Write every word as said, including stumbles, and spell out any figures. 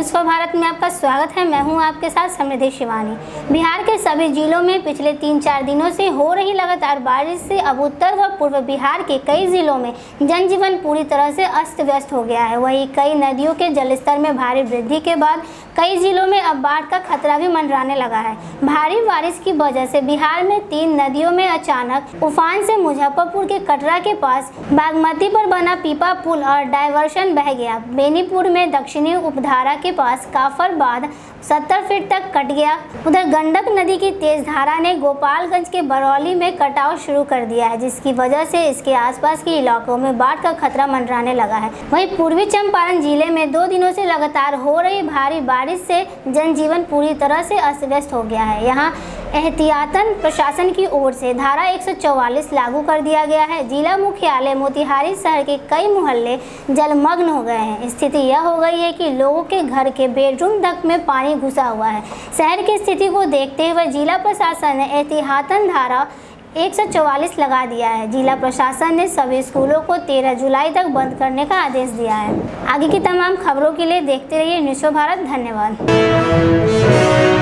विश्व भारत में आपका स्वागत है। मैं हूं आपके साथ समृद्धि शिवानी। बिहार के सभी जिलों में पिछले तीन चार दिनों से हो रही लगातार बारिश से अब उत्तर व पूर्व बिहार के कई जिलों में जनजीवन पूरी तरह से अस्त व्यस्त हो गया है। वहीं कई नदियों के जलस्तर में भारी वृद्धि के बाद कई जिलों में अब बाढ़ का खतरा भी मंडराने लगा है। भारी बारिश की वजह से बिहार में तीन नदियों में अचानक उफान से मुजफ्फरपुर के कटरा के पास बागमती पर बना पीपा पुल और डायवर्शन बह गया। बेनीपुर में दक्षिणी उपधारा के पास काफर बांध सत्तर फीट तक कट गया। उधर गंडक नदी की तेज धारा ने गोपालगंज के बरौली में कटाव शुरू कर दिया है, जिसकी वजह से इसके आसपास के इलाकों में बाढ़ का खतरा मंडराने लगा है। वहीं पूर्वी चंपारण जिले में दो दिनों से लगातार हो रही भारी बारिश से जनजीवन पूरी तरह से अस्त व्यस्त हो गया है। यहाँ एहतियातन प्रशासन की ओर से धारा एक सौ चौवालीस लागू कर दिया गया है। जिला मुख्यालय मोतिहारी शहर के कई मोहल्ले जलमग्न हो गए हैं। स्थिति यह हो गई है कि लोगों के घर के बेडरूम तक में पानी घुसा हुआ है। शहर की स्थिति को देखते हुए जिला प्रशासन ने एहतियातन धारा एक सौ चौवालीस लगा दिया है। जिला प्रशासन ने सभी स्कूलों को तेरह जुलाई तक बंद करने का आदेश दिया है। आगे की तमाम खबरों के लिए देखते रहिए विश्व भारत। धन्यवाद।